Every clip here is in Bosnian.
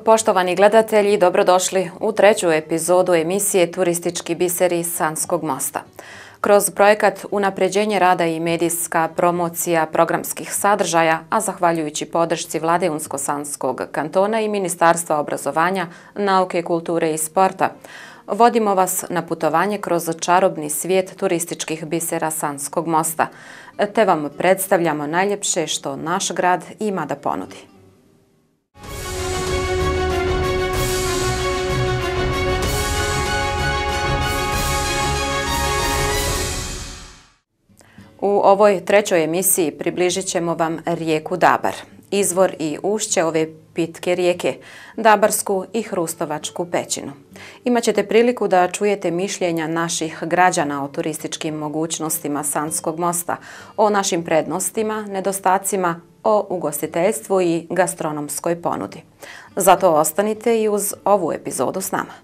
poštovani gledatelji, dobrodošli u treću epizodu emisije Turistički biseri Sanskog mosta. Kroz projekat Unapređenje rada i medijska promocija programskih sadržaja, a zahvaljujući podršci Vlade Unsko-Sanskog kantona i Ministarstva obrazovanja, nauke, kulture i sporta, vodimo vas na putovanje kroz čarobni svijet turističkih bisera Sanskog mosta, te vam predstavljamo najljepše što naš grad ima da ponudi. U ovoj trećoj emisiji približit ćemo vam rijeku Dabar, izvor i ušće ove pitke rijeke, Dabarsku i Hrustovačku pećinu. Imaćete priliku da čujete mišljenja naših građana o turističkim mogućnostima Sanskog mosta, o našim prednostima, nedostacima, o ugostiteljstvu i gastronomskoj ponudi. Zato ostanite i uz ovu epizodu s nama.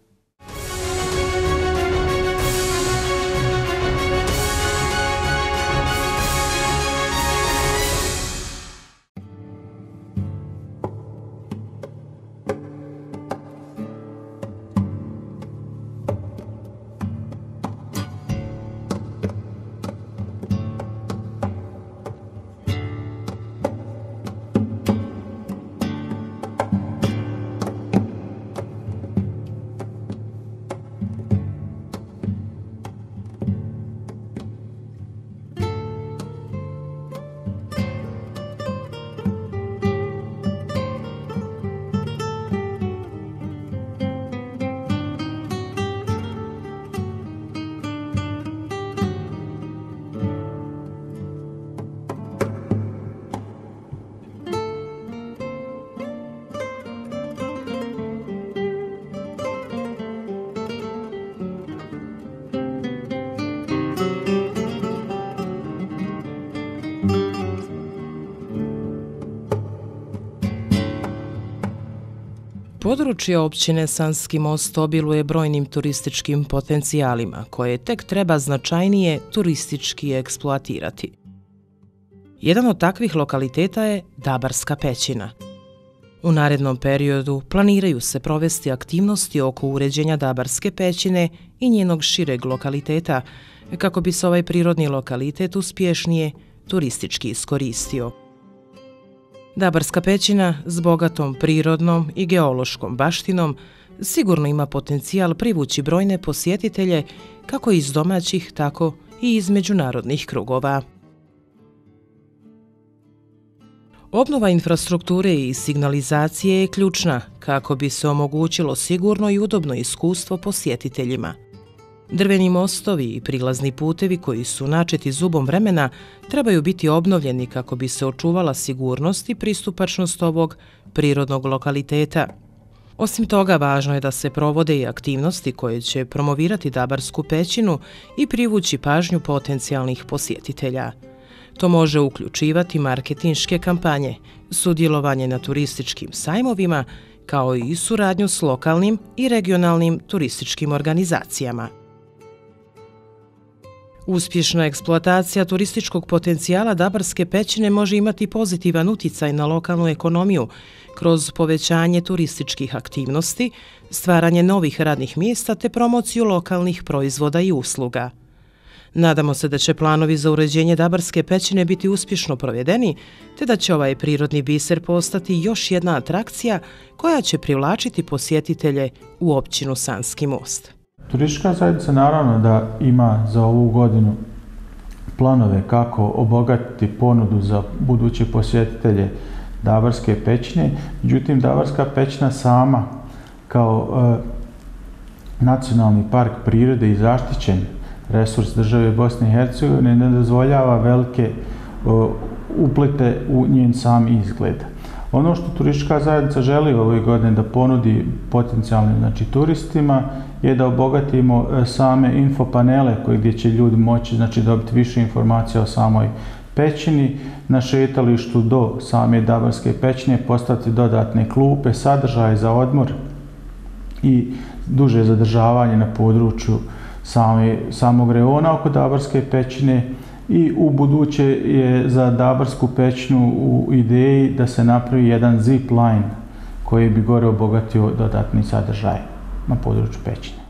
Područje općine Sanski most obiluje brojnim turističkim potencijalima koje tek treba značajnije turistički eksploatirati. Jedan od takvih lokaliteta je Dabarska pećina. U narednom periodu planiraju se provesti aktivnosti oko uređenja Dabarske pećine i njenog šireg lokaliteta kako bi se ovaj prirodni lokalitet uspješnije turistički iskoristio. Dabarska pećina s bogatom prirodnom i geološkom baštinom sigurno ima potencijal privući brojne posjetitelje kako iz domaćih, tako i iz međunarodnih krugova. Obnova infrastrukture i signalizacije je ključna kako bi se omogućilo sigurno i udobno iskustvo posjetiteljima. Drveni mostovi i prilazni putevi koji su načeti zubom vremena trebaju biti obnovljeni kako bi se očuvala sigurnost i pristupačnost ovog prirodnog lokaliteta. Osim toga, važno je da se provode i aktivnosti koje će promovirati Dabarsku pećinu i privući pažnju potencijalnih posjetitelja. To može uključivati marketinške kampanje, sudjelovanje na turističkim sajmovima, kao i suradnju s lokalnim i regionalnim turističkim organizacijama. Uspješna eksploatacija turističkog potencijala Dabarske pećine može imati pozitivan utjecaj na lokalnu ekonomiju kroz povećanje turističkih aktivnosti, stvaranje novih radnih mjesta te promociju lokalnih proizvoda i usluga. Nadamo se da će planovi za uređenje Dabarske pećine biti uspješno provedeni, te da će ovaj prirodni biser postati još jedna atrakcija koja će privlačiti posjetitelje u općinu Sanski most. Turistička zajednica naravno da ima za ovu godinu planove kako obogatiti ponudu za buduće posjetitelje Dabarske pećine. Međutim, Dabarska pećina sama kao nacionalni park prirode i zaštićen resurs države Bosne i Hercegovine ne dozvoljava velike uplete u njen sam izgled. Ono što turistička zajednica želi ove godine da ponudi potencijalnim turistima je da obogatimo same infopanele gdje će ljudi moći dobiti više informacija o samoj pećini. Na šetalištu do same Dabarske pećine postaviti dodatne klupe, sadržaje za odmor i duže zadržavanje na području samog reona oko Dabarske pećine. I u buduće je za Dabarsku pećinu u ideji da se napravi jedan zip line koji bi gore obogatio dodatni sadržaj na području pećine.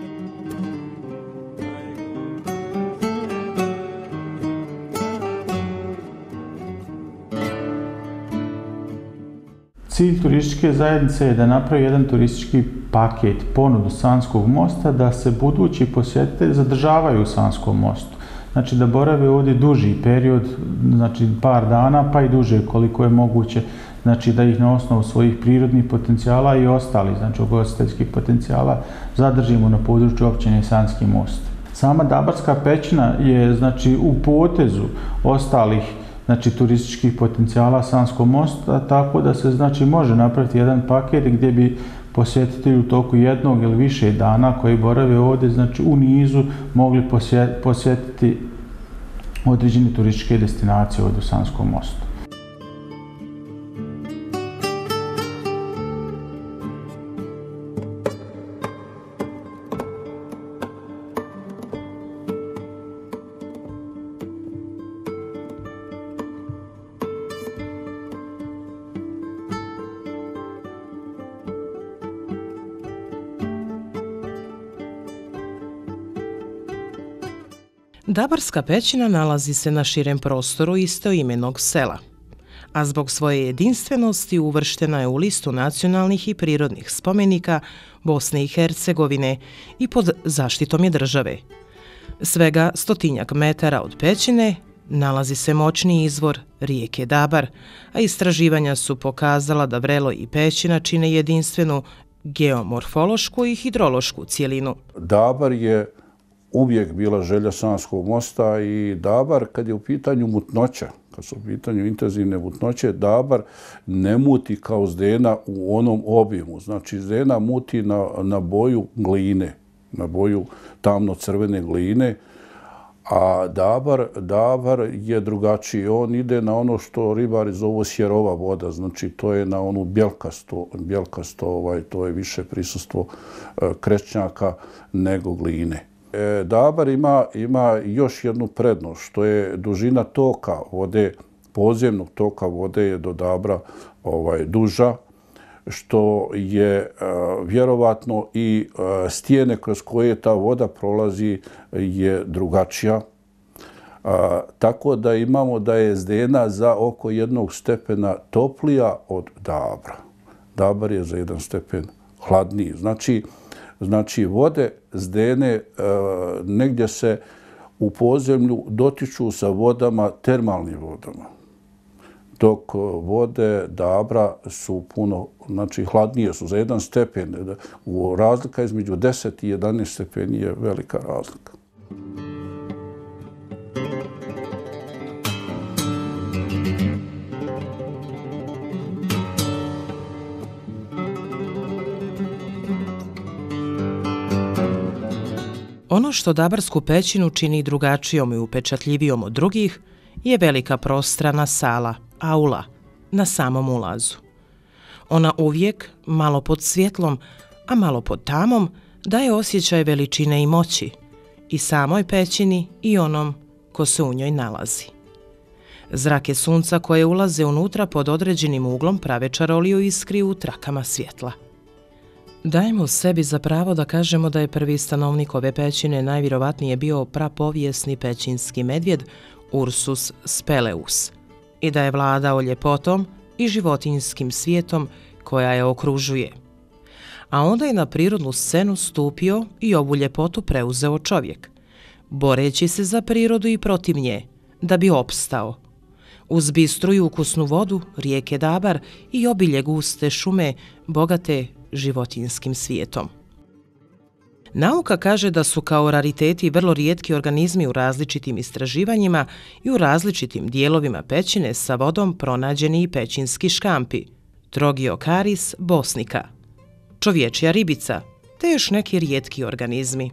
Cilj turističke zajednice je da napravi jedan turistički paket, ponudu Sanskog mosta, da se budući posjetitelji zadržavaju u Sanskom mostu. Znači da borave ovdje duži period, znači par dana, pa i duže koliko je moguće, znači da ih na osnovu svojih prirodnih potencijala i ostalih, znači ugostiteljskih potencijala, zadržimo na području općine Sanski most. Sama Dabarska pećina je znači u potezu ostalih znači turističkih potencijala Sanskog mosta, tako da se znači može napraviti jedan paket gdje bi posjetitelji u toku jednog ili više dana koji borave ovdje, znači u nizu mogli posjetiti određene turističke destinacije ovdje u Sanskom mostu. Dabarska pećina nalazi se na širem prostoru istoimenog sela, a zbog svoje jedinstvenosti uvrštena je u listu nacionalnih i prirodnih spomenika Bosne i Hercegovine i pod zaštitom je države. Svega 100 metara od pećine nalazi se moćni izvor rijeke Dabar, a istraživanja su pokazala da vrelo i pećina čine jedinstvenu geomorfološku i hidrološku cijelinu. Dabar je uvijek bila želja Sanskog mosta i Dabar, kad je u pitanju mutnoća, kad su u pitanju intenzivne mutnoće, Dabar ne muti kao Zdena u onom obimu. Znači, Zdena muti na boju gline, na boju tamno-crvene gline, a Dabar je drugačiji. On ide na ono što ribari zovu sjerova voda, znači to je na onu bjelkasto, to je više prisustvo krečnjaka nego gline. Dabar ima još jednu prednost, što je dužina toka vode, podzemnog toka vode je do Dabra duža, što je vjerovatno i stijene kroz koje ta voda prolazi je drugačija. Tako da imamo da je Zdena za oko 1 stepena toplija od Dabra. Dabar je za 1 stepen hladniji. Znači, vode Zdene negdje se u podzemlju dotiču sa vodama, termalnim vodama. Dok vode Dabra su puno, znači hladnije su za 1 stepen. Razlika između 10 i 11 stepeni je velika razlika. Ono što Dabarsku pećinu čini drugačijom i upečatljivijom od drugih je velika prostrana sala, aula, na samom ulazu. Ona uvijek, malo pod svjetlom, a malo pod tamom, daje osjećaj veličine i moći i samoj pećini i onom ko se u njoj nalazi. Zrake sunca koje ulaze unutra pod određenim uglom prave čaroliju iskri u trakama svjetla. Dajemo sebi za pravo da kažemo da je prvi stanovnik ove pećine najvjerovatnije bio prapovijesni pećinski medvjed Ursus speleus i da je vladao ljepotom i životinjskim svijetom koja je okružuje. A onda je na prirodnu scenu stupio i ovu ljepotu preuzeo čovjek, boreći se za prirodu i protiv nje, da bi opstao. Uz bistru i ukusnu vodu, rijeke Dabar i obilje guste šume, bogate životinjskim svijetom. Nauka kaže da su kao rariteti vrlo rijetki organizmi u različitim istraživanjima i u različitim dijelovima pećine sa vodom pronađeni i pećinski škampi, Trogiocaris bosnica, čovječja ribica, te još neki rijetki organizmi.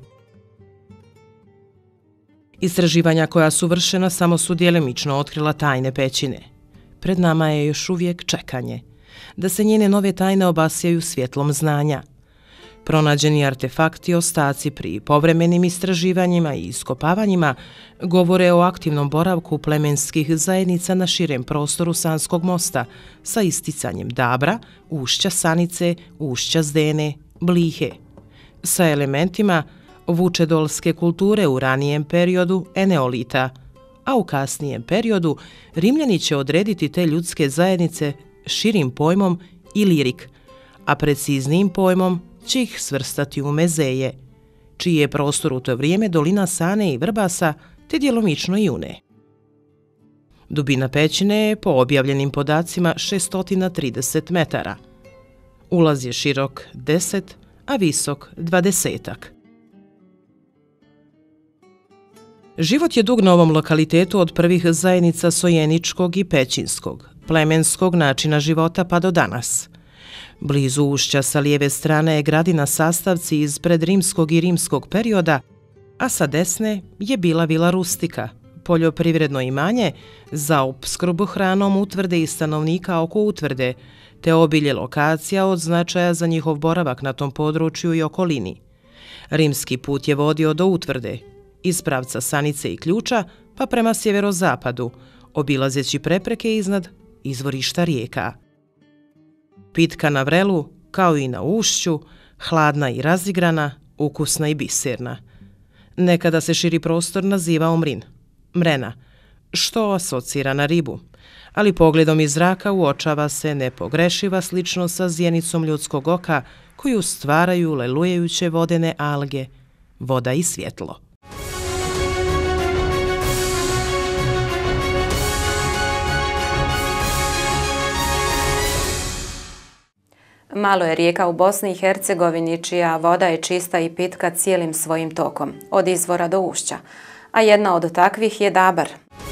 Istraživanja koja su vršena samo su djelimično otkrila tajne pećine. Pred nama je još uvijek čekanje, da se njene nove tajne obasjaju svjetlom znanja. Pronađeni artefakti i ostaci pri povremenim istraživanjima i iskopavanjima govore o aktivnom boravku plemenskih zajednica na širem prostoru Sanskog mosta sa isticanjem Dabra, ušća Sanice, ušća Zdene, Blihe, sa elementima vučedolske kulture u ranijem periodu Eneolita, a u kasnijem periodu Rimljani će odrediti te ljudske zajednice širim pojmom Ilirik, a preciznijim pojmom će ih svrstati u Mezeje, čiji je prostor u to vrijeme dolina Sane i Vrbasa, te djelomično i Une. Dubina pećine je po objavljenim podacima 630 metara. Ulaz je širok 10, a visok 20-ak. Život je dug na ovom lokalitetu od prvih zajednica sojeničkog i pećinskog, plemenskog načina života pa do danas. Blizu ušća sa lijeve strane je gradina sastavci iz predrimskog i rimskog perioda, a sa desne je bila vila Rustika, poljoprivredno imanje za opskrbu hranom utvrde i stanovnika oko utvrde, te obilje lokacija od značaja za njihov boravak na tom području i okolini. Rimski put je vodio do utvrde, iz pravca Sanice i Ključa pa prema sjeverozapadu, obilazeći prepreke iznad izvorišta rijeka. Pitka na vrelu, kao i na ušću, hladna i razigrana, ukusna i biserna. Nekada se širi prostor nazivao Mrin, mrena, što asocira na ribu, ali pogledom iz zraka uočava se nepogrešiva sličnost sa zjenicom ljudskog oka koju stvaraju lelujejuće vodene alge, voda i svjetlo. Malo je rijeka u Bosni i Hercegovini čija voda je čista i pitka cijelim svojim tokom, od izvora do ušća, a jedna od takvih je Dabar.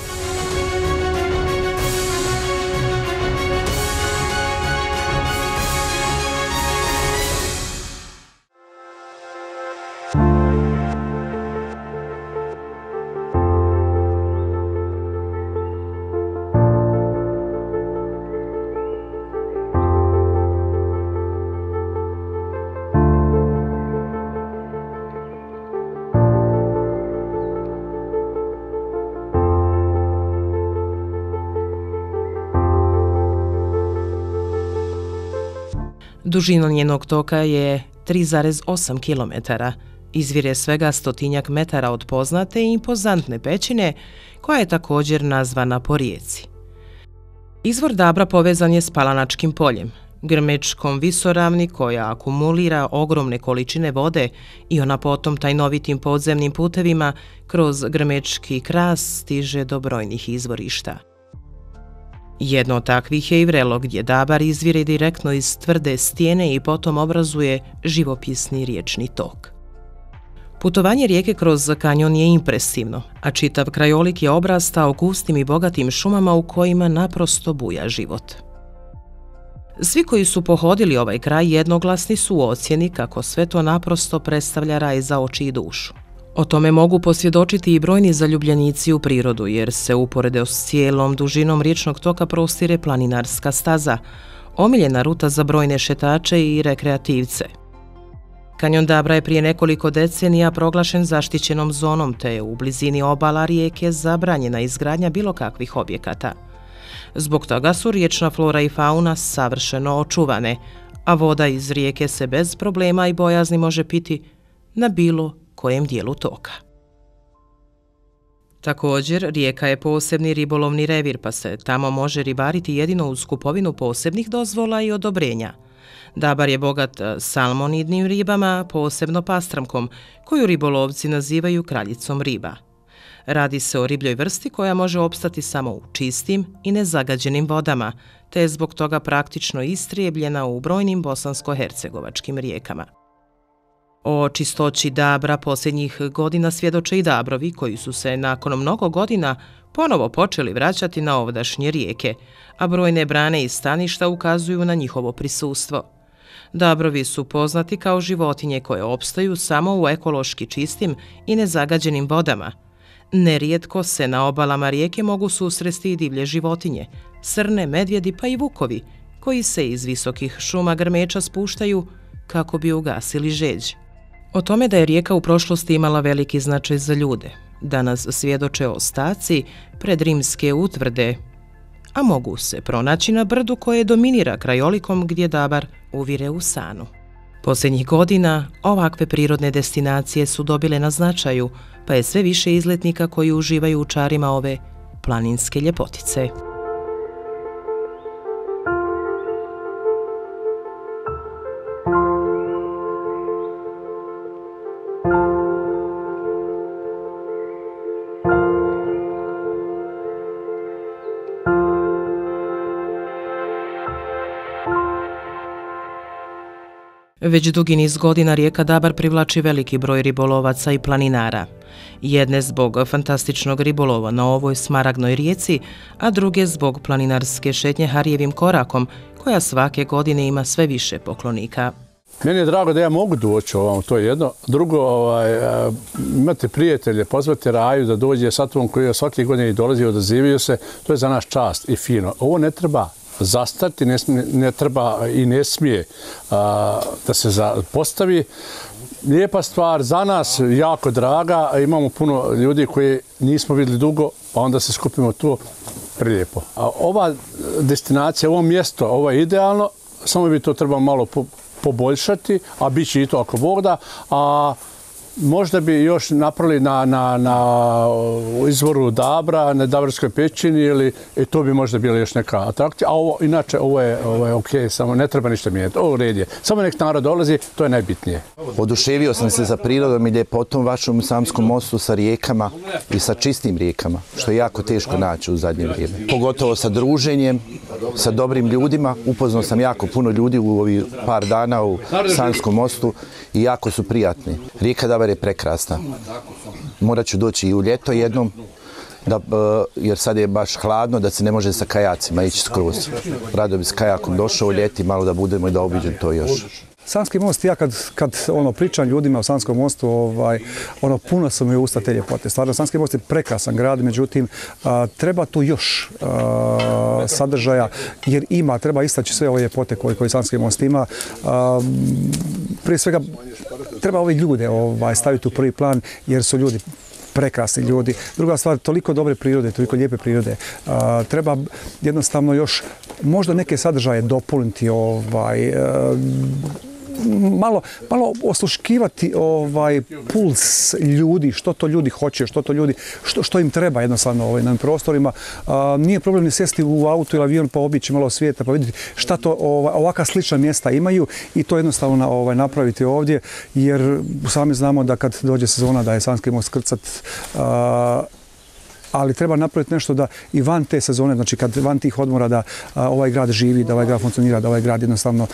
Dužina njenog toka je 3,8 km, izvire svega 100 metara od poznate i impozantne pećine, koja je također nazvana po rijeci. Izvor Dabra povezan je s Palanačkim poljem, grmečkom visoravni koja akumulira ogromne količine vode i ona potom tajnovitim podzemnim putevima kroz grmečki kras stiže do brojnih izvorišta. Jedno od takvih je i Vrelo, gdje Dabar izvire direktno iz tvrde stijene i potom obrazuje živopisni riječni tok. Putovanje rijeke kroz kanjon je impresivno, a čitav krajolik je obrastao gustim i bogatim šumama u kojima naprosto buja život. Svi koji su pohodili ovaj kraj jednoglasni su u ocjeni kako sve to naprosto predstavlja raj za oči i dušu. O tome mogu posvjedočiti i brojni zaljubljenici u prirodu, jer se uporede s cijelom dužinom riječnog toka prostire planinarska staza, omiljena ruta za brojne šetače i rekreativce. Kanjon Dabra je prije nekoliko decenija proglašen zaštićenom zonom, te je u blizini obala rijeke zabranjena izgradnja bilo kakvih objekata. Zbog toga su riječna flora i fauna savršeno očuvane, a voda iz rijeke se bez problema i bojazni može piti na bilo kojem dijelu toka. Također, rijeka je posebni ribolovni revir, pa se tamo može ribariti jedino uz kupovinu posebnih dozvola i odobrenja. Dabar je bogat salmonidnim ribama, posebno pastramkom, koju ribolovci nazivaju kraljicom riba. Radi se o ribljoj vrsti koja može opstati samo u čistim i nezagađenim vodama, te je zbog toga praktično istrijebljena u brojnim bosansko-hercegovačkim rijekama. O čistoći Dabra posljednjih godina svjedoče i Dabrovi, koji su se nakon mnogo godina ponovo počeli vraćati na ovdašnje rijeke, a brojne brane i staništa ukazuju na njihovo prisustvo. Dabrovi su poznati kao životinje koje opstaju samo u ekološki čistim i nezagađenim vodama. Nerijetko se na obalama rijeke mogu susresti i divlje životinje, srne, medvjedi pa i vukovi, koji se iz visokih šuma grmeča spuštaju kako bi ugasili žeđ. O tome da je rijeka u prošlosti imala veliki značaj za ljude, danas svjedoče ostaci predrimske utvrde, a mogu se pronaći na brdu koje dominira krajolikom gdje Dabar uvire u sanu. Posljednjih godina ovakve prirodne destinacije su dobile na značaju, pa je sve više izletnika koji uživaju u čarima ove planinske ljepotice. Već dugi niz godina rijeka Dabar privlači veliki broj ribolovaca i planinara. Jedne zbog fantastičnog ribolova na ovoj smaragnoj rijeci, a druge zbog planinarske šetnje Harijevim korakom, koja svake godine ima sve više poklonika. Meni je drago da ja mogu doći ovamo, to je jedno. Drugo, imate prijatelje, pozvati Raju da dođe sa tvom koji je svake godine i dolazi, odazivaju se, to je za nas čast i fino. Ovo ne treba zastati, ne treba i ne smije da se postavi. Lijepa stvar, za nas jako draga, imamo puno ljudi koji nismo vidjeli dugo, pa onda se skupimo tu, prilijepo. Ova destinacija, ovo mjesto, ovo je idealno, samo bi to trebalo malo poboljšati, a bit će i to ako Bog da, a možda bi još napravili na izvoru Dabra, na Dabarskoj pećini, ili to bi možda bila još neka atrakcija. A ovo, inače, ovo je ok, samo ne treba ništa mijenjati. Ovo red je. Samo nek narod dolazi, to je najbitnije. Oduševio sam se za prirodom i ljepotom vašom Sanskom mostu sa rijekama i sa čistim rijekama, što je jako teško naći u zadnje vrijeme. Pogotovo sa druženjem, sa dobrim ljudima. Upoznao sam jako puno ljudi u ovih par dana u Sanskom mostu i jako su prijatni. Rijeka Dabar je prekrasna. Morat ću doći i u ljeto jednom, jer sad je baš hladno da se ne može sa kajacima ići skroz. Rado bi s kajakom došao u ljeti, malo da budemo i da obiđem to još. Sanski most, ja kad pričam ljudima o Sanskom mostu, puno su mi usta te ljepote. Stvarno, Sanski most je prekrasan grad, međutim, treba tu još sadržaja, jer treba istaći sve ove ljepote koje Sanski most ima. Prije svega, treba ove ljude staviti u prvi plan, jer su ljudi prekrasni ljudi. Druga stvar, toliko dobre prirode, toliko lijepe prirode. Treba jednostavno još možda neke sadržaje dopuniti, malo osluškivati puls ljudi, što to ljudi hoće, što im treba jednostavno na prostorima. Nije problem ni sjesti u auto ili avion pa obići malo svijeta, pa vidjeti šta to ovakva slična mjesta imaju i to jednostavno napraviti ovdje, jer sami znamo da kad dođe sezona da je Sanski most krcat, ali treba napraviti nešto da i van te sezone, znači kad van tih odmora da ovaj grad živi, da ovaj grad funkcionira, da ovaj grad jednostavno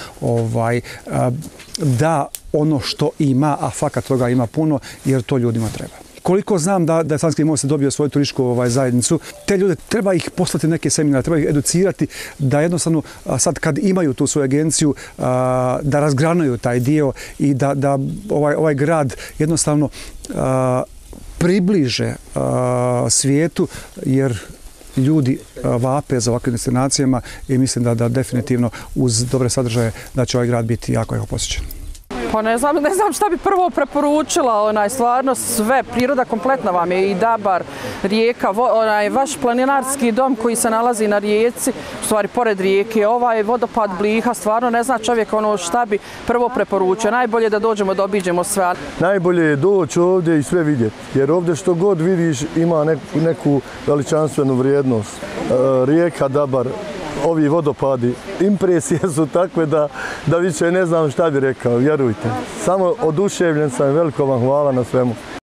da ono što ima, a fakat toga ima puno, jer to ljudima treba. Koliko znam da je Sanski most dobio svoju turističku zajednicu, te ljude treba ih poslati neke seminare, treba ih educirati da jednostavno sad kad imaju tu svoju agenciju da razgranaju taj dio i da ovaj grad jednostavno približe svijetu, jer ljudi vape za ovakvim destinacijama i mislim da definitivno uz dobre sadržaje da će ovaj grad biti jako posjećen. Pa ne znam šta bi prvo preporučila, stvarno sve, priroda kompletna vam je i Dabar, rijeka, vaš planinarski dom koji se nalazi na rijeci, u stvari pored rijeke, ovaj vodopad Bliha, stvarno ne zna čovjek šta bi prvo preporučio. Najbolje da dođemo da obiđemo sve. Najbolje je doći ovdje i sve vidjeti, jer ovdje što god vidiš ima neku veličanstvenu vrijednost. Rijeka Dabar, ovi vodopadi, impresije su takve da više ne znam šta bi rekao, vjerujte. Samo oduševljen sam, veliko vam hvala na svemu.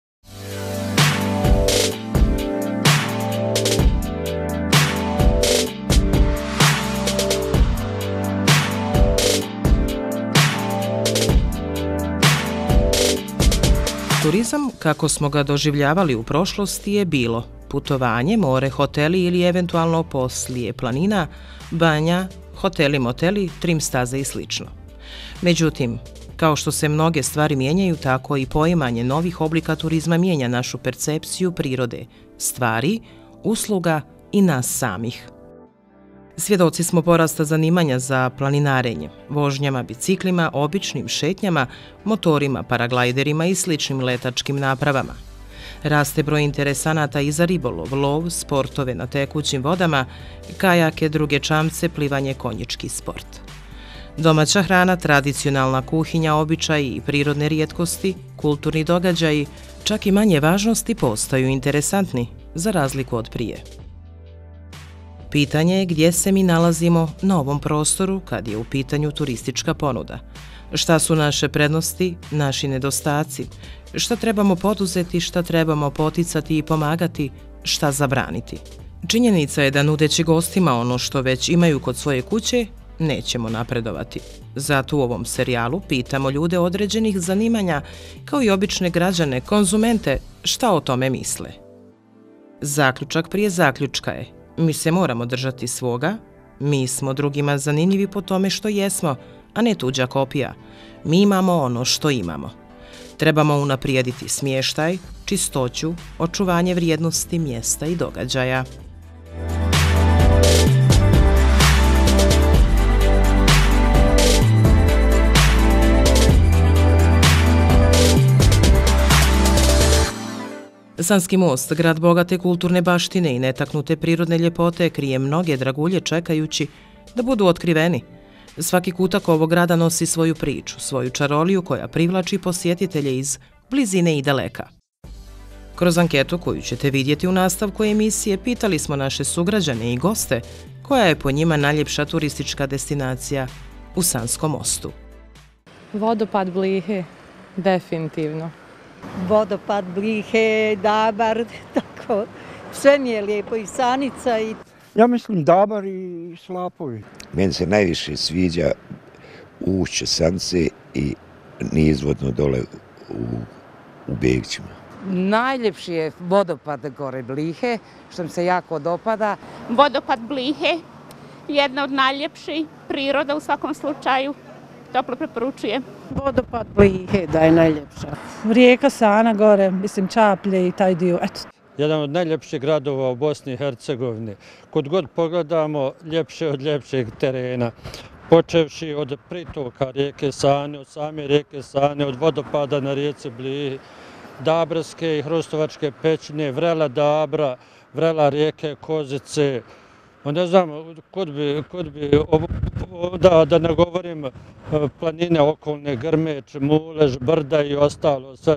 Turizam, kako smo ga doživljavali u prošlosti, je bilo putovanje, more, hoteli ili eventualno poslije planina, banja, hoteli, moteli, trim staze i sl. Međutim, kao što se mnoge stvari mijenjaju, tako i poimanje novih oblika turizma mijenja našu percepciju prirode, stvari, usluga i nas samih. Svjedoci smo porasta zanimanja za planinarenje, vožnjama, biciklima, običnim šetnjama, motorima, paraglajderima i sličnim letačkim napravama. Raste broj interesanata i za ribolov, lov, sportove na tekućim vodama, kajake, druge čamce, plivanje, konjički sport. Domaća hrana, tradicionalna kuhinja, običaji i prirodne rijetkosti, kulturni događaji, čak i manje važnosti postaju interesantni, za razliku od prije. Pitanje je gdje se mi nalazimo na ovom prostoru kad je u pitanju turistička ponuda. Šta su naše prednosti, naši nedostaci, šta trebamo poduzeti, šta trebamo poticati i pomagati, šta zabraniti. Činjenica je da nudeći gostima ono što već imaju kod svoje kuće, nećemo napredovati. Zato u ovom serijalu pitamo ljude određenih zanimanja, kao i obične građane, konzumente, šta o tome misle. Zaključak prije zaključka je: mi se moramo držati svoga, mi smo drugima zanimljivi po tome što jesmo, a ne tuđa kopija. Mi imamo ono što imamo. Trebamo unaprijediti smještaj, čistoću, očuvanje vrijednosti mjesta i događaja. Sanski most, grad bogate kulturne baštine i netaknute prirodne ljepote, krije mnoge dragulje čekajući da budu otkriveni. Svaki kutak ovog grada nosi svoju priču, svoju čaroliju koja privlači posjetitelje iz blizine i daleka. Kroz anketu koju ćete vidjeti u nastavku emisije, pitali smo naše sugrađane i goste koja je po njima najljepša turistička destinacija u Sanskom mostu. Vodopad Blihe, definitivno. Vodopad Blihe, Dabar, tako. Sve mi je lijepo, i Sanica i... Ja mislim Dabar i Slapovi. Meni se najviše sviđa ušće Sance i nizvodno dole u Begićima. Najljepši je vodopad gore Blihe, što mi se jako dopada. Vodopad Blihe, jedna od najljepših, priroda u svakom slučaju, toplo preporučujem. Vodopad Blihe da je najljepša. Rijeka Sana gore, mislim Čaplje i taj dio, eto. Jedan od najljepših gradova u Bosni i Hercegovini. Kod god pogledamo, ljepše od ljepšeg terena. Počevši od pritoka rijeke Sane, od same rijeke Sane, od vodopada na rijeci Blihi, Dabarske i Hrustovačke pećine, vrela Dabra, vrela rijeke Kozice. Ne znam, da ne govorim planine okolne, Grmeč, Mulež, Brda i ostalo, sve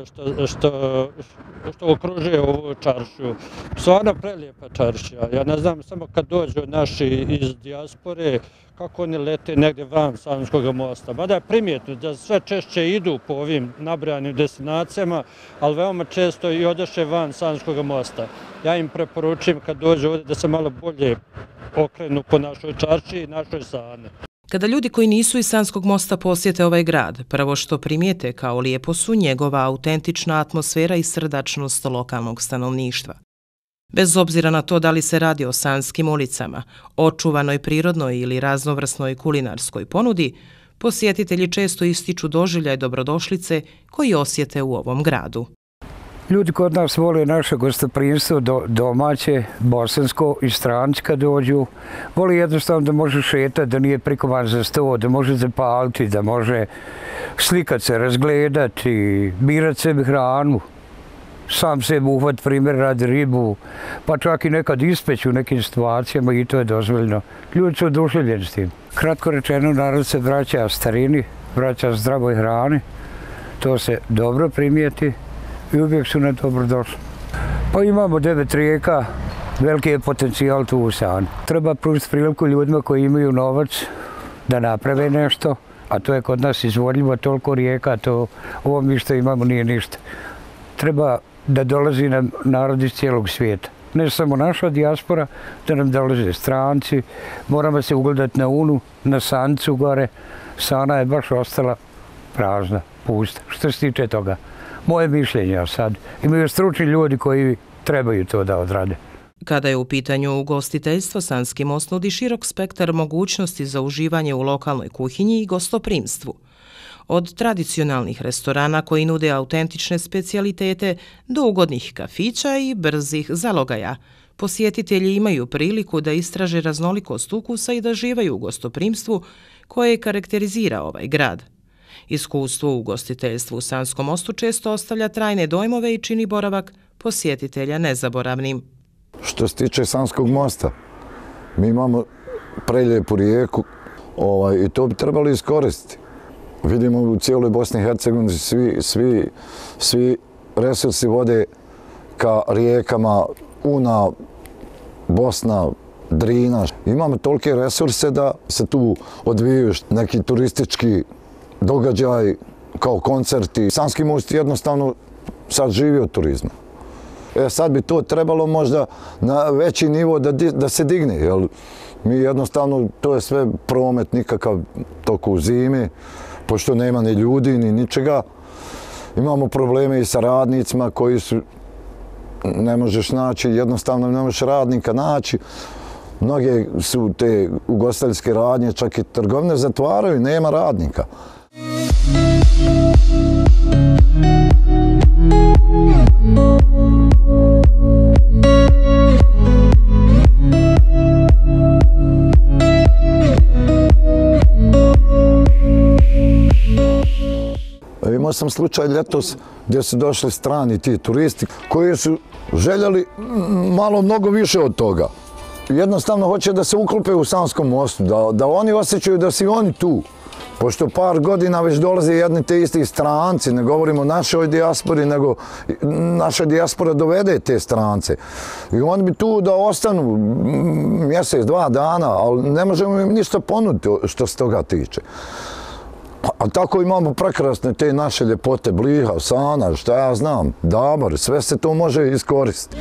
što okružuje ovu čaršiju. Stvarno prelijepa čaršija. Ja ne znam, samo kad dođu naši iz dijaspore, kako oni lete negdje van Sanskog mosta. Mada je primjetno da sve češće idu po ovim nabrajanim destinacijama, ali veoma često i odeše van Sanskog mosta. Ja im preporučujem kad dođu ovdje da se malo bolje okrenu po našoj čaršiji i našoj Sane. Kada ljudi koji nisu iz Sanskog mosta posjete ovaj grad, prvo što primijete kao lijepo su njegova autentična atmosfera i srdačnost lokalnog stanovništva. Bez obzira na to da li se radi o sanskim ulicama, očuvanoj prirodnoj ili raznovrsnoj kulinarskoj ponudi, posjetitelji često ističu doživljaj dobrodošlice koji osjete u ovom gradu. Ljudi kod nas vole naše gostoprimstvo domaće, bosansko i stranac kad dođu. Vole jednostavno da može šetati, da nije prikovan za sto, da može zapaliti, da može slikat se, razgledati, birat sebi hranu. Sam sebi uhvat primjer radi ribu, pa čak i nekad ispeći u nekim situacijama i to je dozvoljeno. Ljudi su oduševljeni s tim. Kratko rečeno, narod se vraća starini, vraća zdravoj hrani. To se dobro primijeti i uvijek su nam dobrodošli. Pa imamo 9 rijeka, veliki je potencijal tu u Sani. Treba pružiti priliku ljudima koji imaju novac da naprave nešto, a to je kod nas izvodljivo, toliko rijeka, to ovo mi što imamo nije ništa. Treba da dolazi nam narod iz cijelog svijeta. Ne samo naša dijaspora, da nam dolaze stranci, moramo se ugledati na Unu, na Sancu gore. Sana je baš ostala prazna, pusta, što se tiče toga. Moje mišljenje sad. Imaju stručni ljudi koji trebaju to da odrade. Kada je u pitanju ugostiteljstvo, Sanski most nudi širok spektar mogućnosti za uživanje u lokalnoj kuhinji i gostoprimstvu. Od tradicionalnih restorana koji nude autentične specijalitete do ugodnih kafića i brzih zalogaja, posjetitelji imaju priliku da istraže raznolikost ukusa i da živaju u gostoprimstvu koje karakterizira ovaj grad. Iskustvo u ugostiteljstvu u Sanskom Mostu često ostavlja trajne dojmove i čini boravak posjetitelja nezaboravnim. Što se tiče Sanskog Mosta, mi imamo prelijepu rijeku i to bi trebalo iskoristiti. Vidimo u cijeloj Bosni i Hercegovini svi resursi vode ka rijekama Una, Bosna, Drina. Imamo tolike resurse da se tu odvijaju neki turistički događaj kao koncerti. Sanski Most jednostavno sad živi od turizma. Sad bi to trebalo možda na veći nivo da se digne, jer mi jednostavno, to je sve promet nikakav toku zime, pošto nema ni ljudi, ni ničega. Imamo probleme i sa radnicima koji su, ne možeš naći, jednostavno ne možeš radnika naći. Mnoge su te ugostiteljske radnje, čak i trgovine zatvaraju, nema radnika. Imao sam slučaj ljetos gdje su došli strani ti turisti koji su željeli mnogo više od toga. Jednostavno hoće da se uklope u Sanskom Mostu, da oni osjećaju da su oni tu. Pošto par godina već dolaze jedni te isti stranci, ne govorimo o našoj dijaspori, nego naša dijaspora dovede te strance. I oni bi tu da ostanu mjesec, 2 dana, ali ne možemo im ništa ponuditi što se toga tiče. A tako imamo prekrasne te naše ljepote, Bliha, Sana, šta ja znam, Dabar, sve se to može iskoristiti.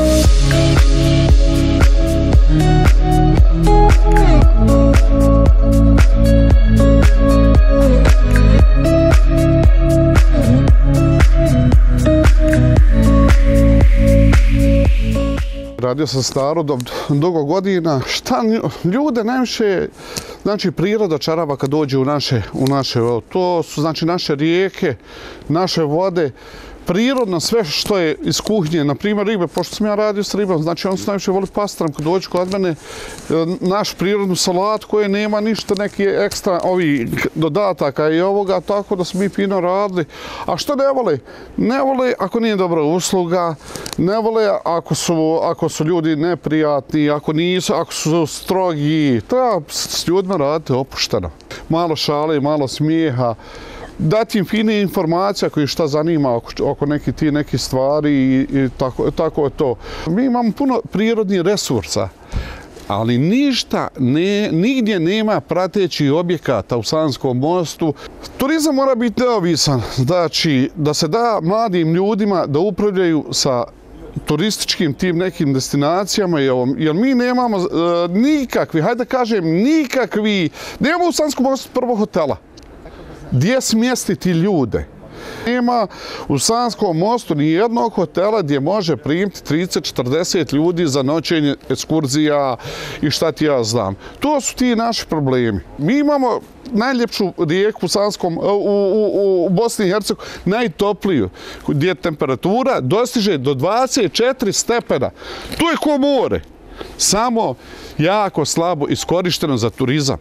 Radio sam s narodom dugo godina. Šta ljude najviše, znači priroda čarava kad dođe u naše, to su znači naše rijeke, naše vode, prirodno sve što je iz kuhnje, na primjer ribe, pošto sam ja radio s ribom, znači on se najviše voli pastram, kad dođe kod mene, naš prirodnu salat koje nema ništa, neki ekstra dodataka i ovoga, tako da smo mi fino radili. A što ne vole? Ne vole ako nije dobra usluga, ne vole ako su ljudi neprijatni, ako su strogi, treba s ljudima raditi opušteno. Malo šale, malo smijeha, dati im fine informacije koji šta zanima oko nekih stvari i tako je to. Mi imamo puno prirodnih resursa, ali nigdje nema pratećih objekata u Sanskom Mostu. Turizam mora biti neovisan, znači da se da mladim ljudima da upravljaju sa turističkim tim nekim destinacijama, jer mi nemamo nikakvi, hajde da kažem nikakvi, nemamo u Sanskom Mostu prvo hotela. Gdje smjestiti ljude? Nema u Sanskom Mostu ni jednog hotela gdje može primiti 30-40 ljudi za noćenje, ekskurzija i šta ti ja znam. To su ti naši problemi. Mi imamo najljepšu rijeku u Bosni i Hercegovini, najtopliju, gdje temperatura dostiže do 24 stepena. To je ko more, samo jako slabo iskorišteno za turizam.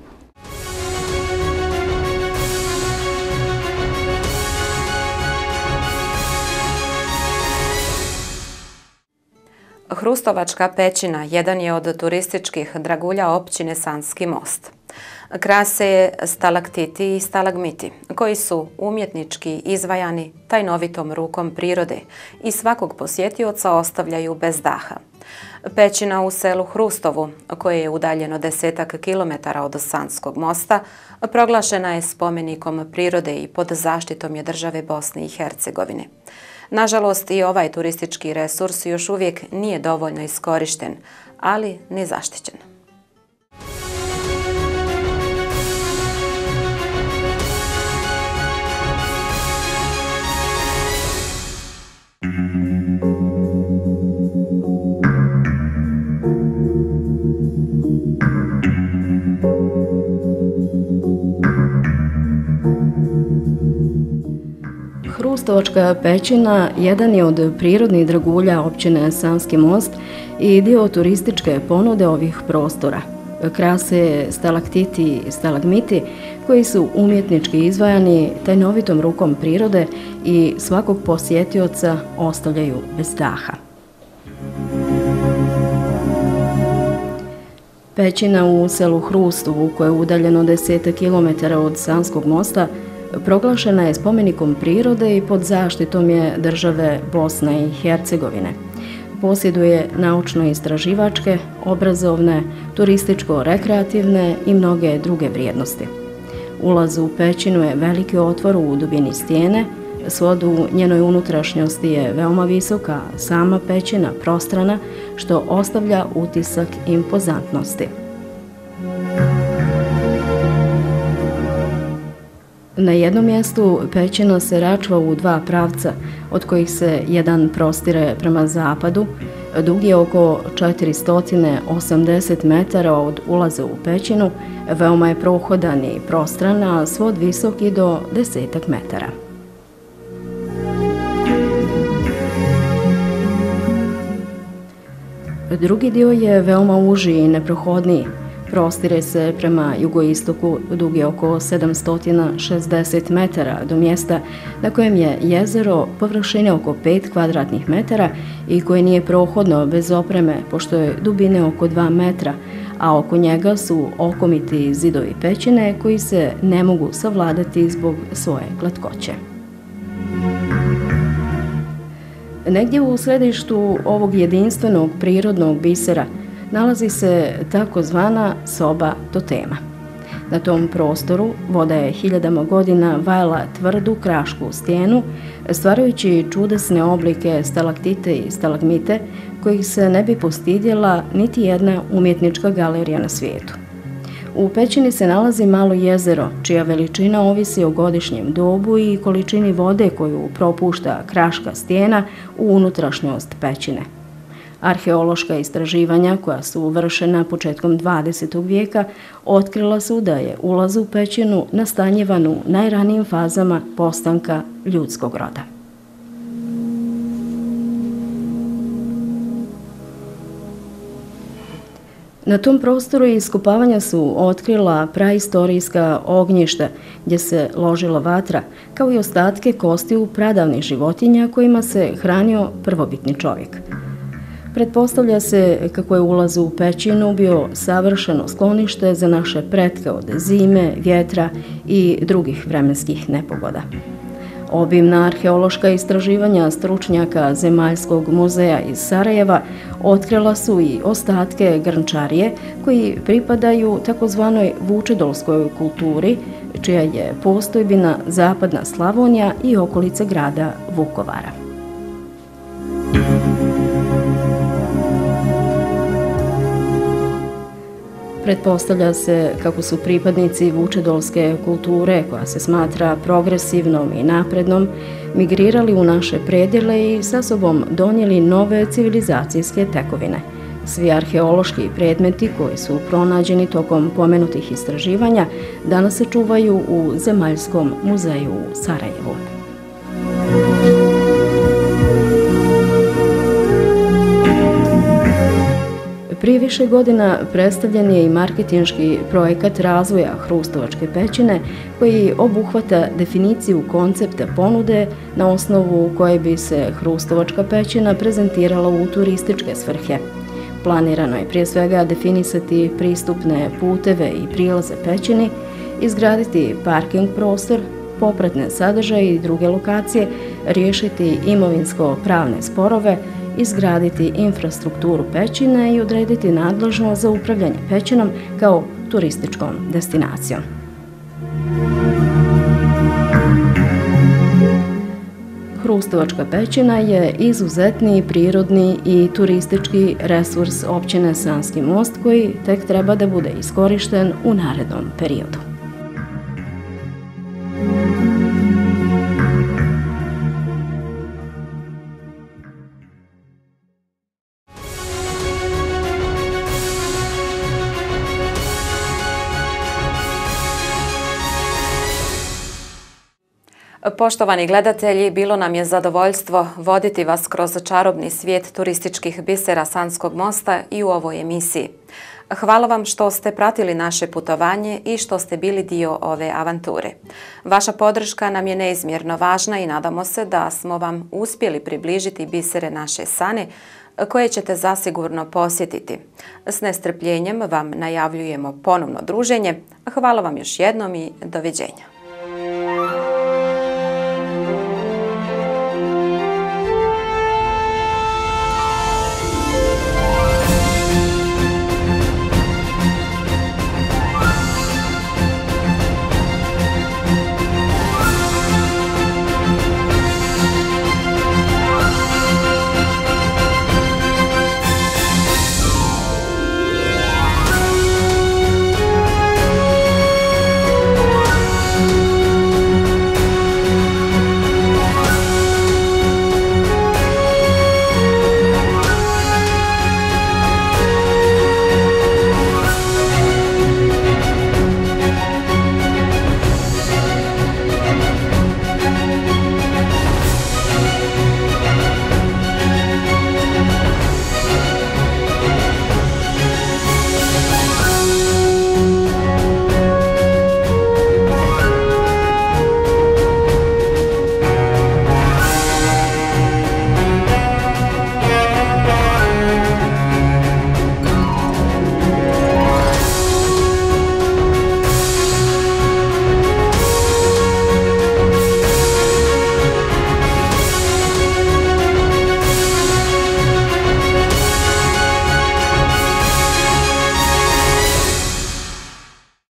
Hrustovačka pećina jedan je od turističkih dragulja općine Sanski Most. Krase je stalaktiti i stalagmiti, koji su umjetnički izvajani tajnovitom rukom prirode i svakog posjetioca ostavljaju bez daha. Pećina u selu Hrustovu, koje je udaljeno 10 kilometara od Sanskog Mosta, proglašena je spomenikom prirode i pod zaštitom je države Bosne i Hercegovine. Nažalost, i ovaj turistički resurs još uvijek nije dovoljno iskorišten, ali ni zaštićen. Hrustovačka pećina jedan je od prirodnih dragulja općine Sanski Most i dio turističke ponude ovih prostora. Krase stalaktiti i stalagmiti koji su umjetnički izvajani tajnovitom rukom prirode i svakog posjetioca ostavljaju bez daha. Pećina u selu Hrustovu, koje je udaljeno 10 km od Sanskog mosta, proglašena je spomenikom prirode i pod zaštitom je države Bosne i Hercegovine. Posjeduje naučno-istraživačke, obrazovne, turističko-rekreativne i mnoge druge vrijednosti. Ulaz u pećinu je veliki otvor u dubini stijene, svod u njenoj unutrašnjosti je veoma visoka, sama pećina prostrana, što ostavlja utisak impozantnosti. Na jednom mjestu pećina se račva u dva pravca, od kojih se jedan prostire prema zapadu, dug je oko 480 metara od ulaza u pećinu, veoma je prohodan i prostran, a svod visok i do 10 metara. Drugi dio je veoma uži i neprohodniji. Prostire se prema jugoistoku, dug je oko 760 metara do mjesta na kojem je jezero površine oko 5 kvadratnih metara i koje nije prohodno bez opreme, pošto je dubine oko 2 metra, a oko njega su okomiti zidovi pećine koji se ne mogu savladati zbog svoje glatkoće. Negdje u središtu ovog jedinstvenog prirodnog bisera nalazi se takozvana soba totema. Na tom prostoru voda je hiljadama godina vajala tvrdu krašku stijenu, stvarajući čudesne oblike stalaktite i stalagmite kojih se ne bi postidjela niti jedna umjetnička galerija na svijetu. U pećini se nalazi malo jezero, čija veličina ovisi o godišnjem dobu i količini vode koju propušta kraška stijena u unutrašnjost pećine. Arheološka istraživanja koja su vršena početkom 20. vijeka otkrila su da je ulaz u pećinu nastanjivan u najranijim fazama postanka ljudskog roda. Na tom prostoru iskopavanja su otkrila praistorijska ognjišta gdje se ložila vatra, kao i ostatke kostiju pradavnih životinja kojima se hranio prvobitni čovjek. Pretpostavlja se kako je ulaz u pećinu bio savršeno sklonište za naše pretke od zime, vjetra i drugih vremenskih nepogoda. Obimna arheološka istraživanja stručnjaka Zemaljskog muzeja iz Sarajeva otkrila su i ostatke grnčarije koji pripadaju takozvanoj vučedolskoj kulturi, čija je postojbina zapadna Slavonija i okolice grada Vukovara. Pretpostavlja se kako su pripadnici vučedolske kulture, koja se smatra progresivnom i naprednom, migrirali u naše predjele i sa sobom donijeli nove civilizacijske tekovine. Svi arheološki predmeti koji su pronađeni tokom pomenutih istraživanja danas se čuvaju u Zemaljskom muzeju u Sarajevu. Prije više godina predstavljen je i marketinški projekat razvoja Hrustovačke pećine koji obuhvata definiciju koncepta ponude na osnovu koje bi se Hrustovačka pećina prezentirala u turističke svrhe. Planirano je prije svega definisati pristupne puteve i prilaze pećini, izgraditi parking prostor, popratne sadržaje i druge lokacije, riješiti imovinsko-pravne sporove, izgraditi infrastrukturu pećine i odrediti nadležnost za upravljanje pećinom kao turističkom destinacijom. Hrustovačka pećina je izuzetni prirodni i turistički resurs općine Sanski Most koji tek treba da bude iskorišten u narednom periodu. Poštovani gledatelji, bilo nam je zadovoljstvo voditi vas kroz čarobni svijet turističkih bisera Sanskog mosta i u ovoj emisiji. Hvala vam što ste pratili naše putovanje i što ste bili dio ove avanture. Vaša podrška nam je neizmjerno važna i nadamo se da smo vam uspjeli približiti bisere naše Sane, koje ćete zasigurno posjetiti. S nestrpljenjem vam najavljujemo ponovno druženje. Hvala vam još jednom i doviđenja.